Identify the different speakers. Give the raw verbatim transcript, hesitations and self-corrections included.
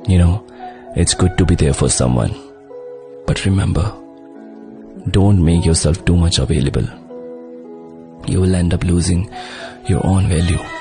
Speaker 1: You know, it's good to be there for someone. But remember, don't make yourself too much available. You will end up losing your own value.